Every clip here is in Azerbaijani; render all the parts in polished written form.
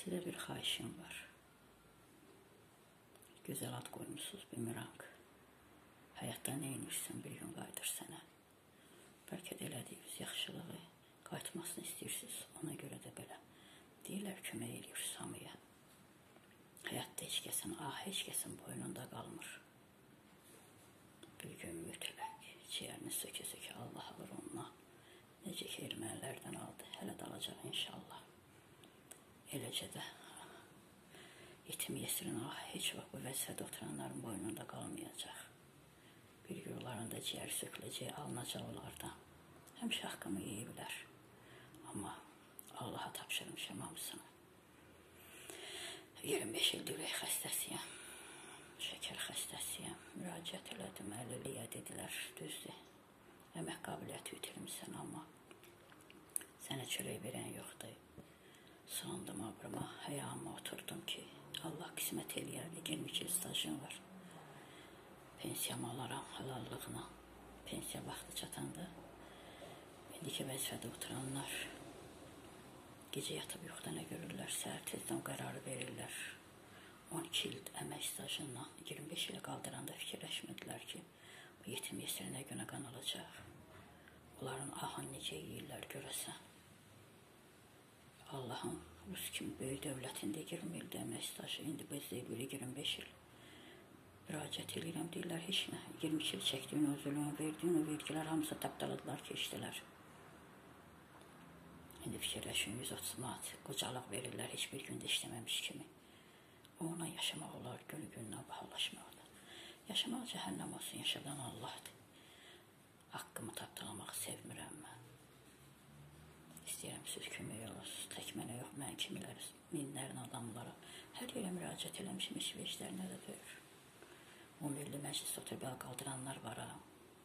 Sizə bir xahişim var. Gözəl ad qoymuşsunuz, Bumerang. Həyatda nə inirsən, bir gün qayıdır sənə. Bəlkə də elədiyiniz yaxşılığı qayıtmasını istəyirsiniz, ona görə də belə. Deyirlər, kömək edirsiniz hamıya. Həyatda heç kəsin, heç kəsin boynunda qalmır. Bir gün mütləq, ciğərini sökə-sökə Allah alır onunla. Necə ki, ermənilərdən aldı, hələ də alacaq inşallah. Eləcə də yetim yesirin heç vaxt bu vəzifədə oturanların boynunda qalmayacaq. Bir gün onların da ciğər söküləcək, alınacaq onlardan. Həmişə haqqımı yeyiblər. Amma Allaha tapşırmışam hamısını. 25 ildir ürək xəstəsiyəm. Şəkər xəstəsiyəm. Müraciət elədim, əlilliyə dedilər, düzdür. Əmək qabiliyyəti itirmişsən, amma sənə çörək verən yoxdur. Sığındım abrıma, həyama oturdum ki, Allah qismət eləyər, 22 il stajım var. Pensiyamı alaram halallığına. Pensiya vaxtı çatanda, indiki vəzifədə oturanlar gecə yatıb yoxdan nə görürlər, səhər tezdən qərarı verirlər. 12 il əmək stajından 25 ilə qaldıranda fikirləşmədilər ki, bu yetim yesir nə günə qan alacaq. Onların ahını necə yeyirlər görəsən. Allahın Rus kimi böyük dövlətində 20 ildə əmək stajı, indi bizdə 25 il. Müraciət edirəm, deyirlər, heç nə. 22 il çəkdiyin özülüyün, verdiyin o vergilər hamısı tapdaladılar, keçdilər. İndi fikirləşin, 130 manat qocalıq verirlər, heç bir gündə işləməmiş kimi. Ona yaşamaq olar, günü-gündən bahalaşmaqdır. Yaşamaq cəhənnəm olsun, yaşadan Allahdır. Haqqımı tapdalamaq sevmirəm mən. İstəyirəm, siz kömək olasınız, tək mənə yox, mən kimiləriz, minlərin adamlara. Hər yerə müraciət eləmişim, işveclərinə də deyir. O milli məclis oturub qaldıranlar var ha.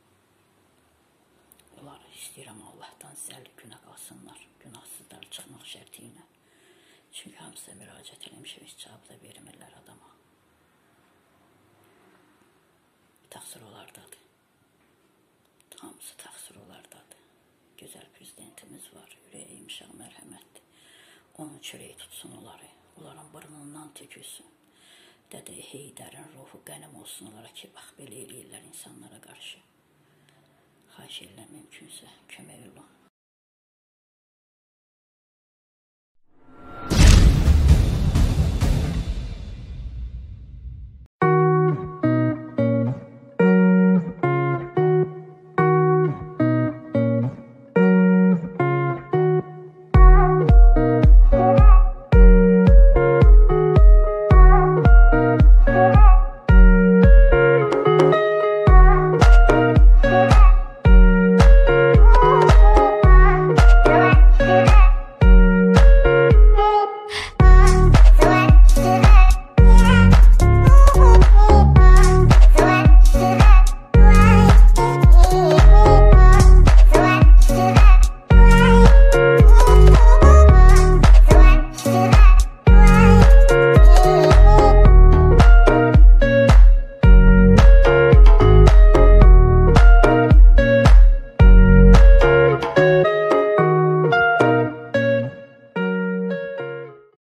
Onlar istəyirəm Allahdan zəlli günə qalsınlar, günahsızlar çıxmaq şərti ilə. Çünki hamısı müraciət eləmişim, heç cavab da vermirlər adama. Təqsir onlardadır. Hamısı təqsir onlardadır. Gözəl prezidentimiz var, ürəyi yumşaq, mərhəmətdir. Onun çörəyi tutsun onları, onların burnundan tökülsün. Dədə Heydərin ruhu qənim olsun onlara ki, bax, belə eləyirlər insanlara qarşı. Xahiş edirəm, mümkünsə, kömək olun.